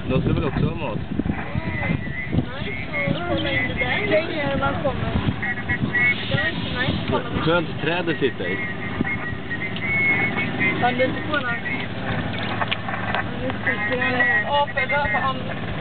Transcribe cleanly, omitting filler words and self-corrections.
De ska väl också ha mat? Nej, så kolla in det där. Längre man kommer. Det var inte nice. Kolla med. Skönt träd att sitta i. Kan du inte få någon? Nu sticker den. Ja, för det var